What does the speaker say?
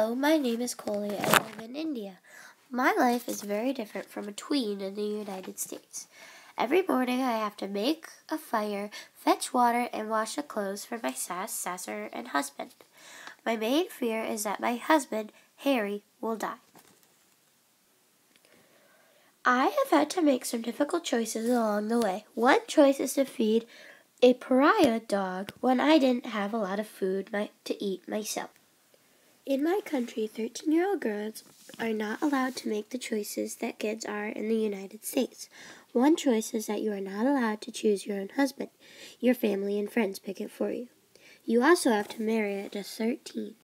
Hello, my name is Coley. I live in India. My life is very different from a tween in the United States. Every morning I have to make a fire, fetch water, and wash the clothes for my sasser, and husband. My main fear is that my husband, Harry, will die. I have had to make some difficult choices along the way. One choice is to feed a pariah dog when I didn't have a lot of food to eat myself. In my country, 13-year-old girls are not allowed to make the choices that kids are in the United States. One choice is that you are not allowed to choose your own husband. Your family and friends pick it for you. You also have to marry at just 13.